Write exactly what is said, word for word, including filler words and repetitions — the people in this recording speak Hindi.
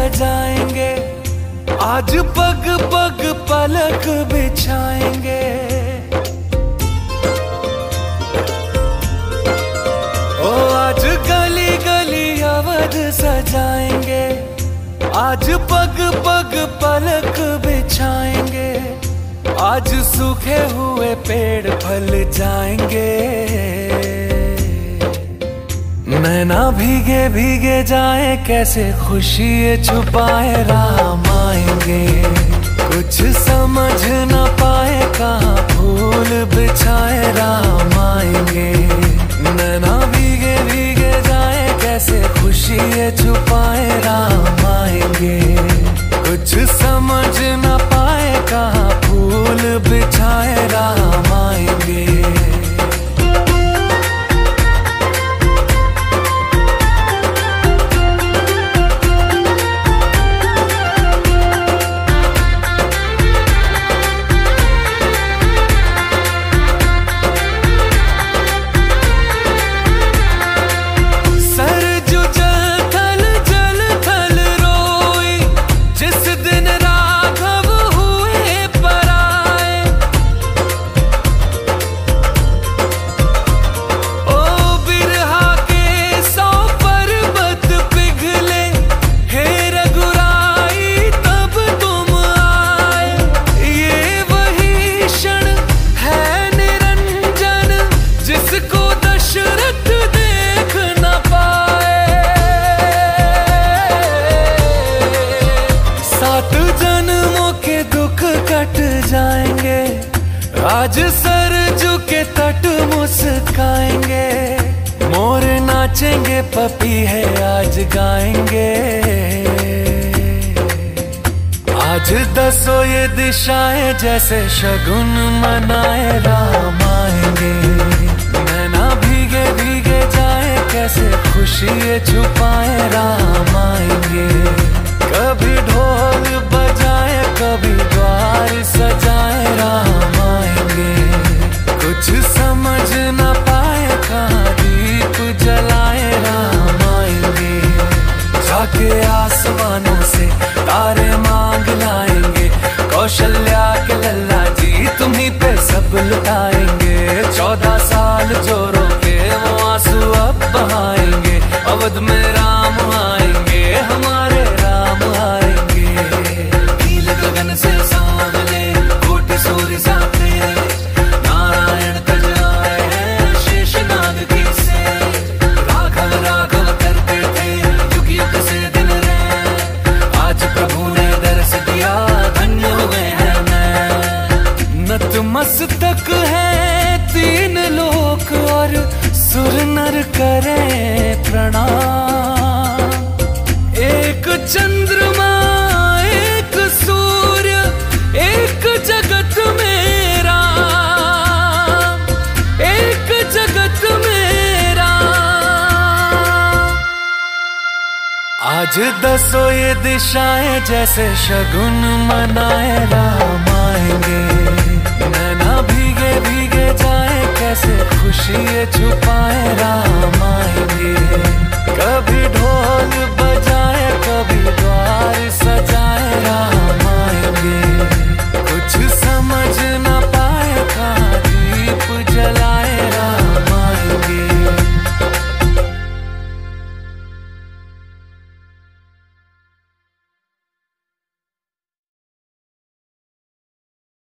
सजाएंगे, आज पग पग पलक बिछाएंगे। ओ आज गली गली अवध सजाएंगे, आज पग पग पलक बिछाएंगे। आज सूखे हुए पेड़ फल जाएंगे, नैना भीगे भीगे जाए कैसे खुशी छुपाए राम आएंगे। कुछ समझ न पाए कहाँ फूल बिछाए राम आएंगे। नैना भीगे भीगे जाए कैसे खुशी छुपाए राम आएंगे। कुछ समझ न पाए कहाँ फूल बिछाए राम आएंगे। जाएंगे आज सरजू के तट मुस्काएंगे। मोर नाचेंगे पपी है आज गाएंगे। आज दसों ये दिशाएं जैसे शगुन मनाए राम आएंगे। नैना भीगे भीगे जाए कैसे खुशी छुपाए राम आएंगे। कभी ढोल बजाए कभी द्वार सजाए राम आएंगे। कुछ समझ न पाए कहाँ दीप जलाए राम आएंगे। जाके आसमानों से तारे मांग लाएंगे। कौशल्या के लल्ला जी तुम्हीं पे सब लुटाएंगे। चौदह साल जो रोके वो आंसू अब बहाएंगे। अवध में राम आएंगे, हमारे राम आएंगे। नील गगन से सांवले कोटि सूर्य साथे, नारायण तज आए हैं शेषनाग की से। राघव राघव करते थे युग युग से दिन रे, आज प्रभु ने दर्श दिया धन्य हुए हैं मैं। नतमस्तक है तीन लोक और सुर नर करें प्रणाम। एक चंद्रमा एक सूर्य एक जगत मेरा, एक जगत मेरा। आज दसों ये दिशाएं जैसे शगुन मनाए राम आएंगे। नैना भीगे भीगे जाए कैसे खुशी छुपाए राम आएंगे।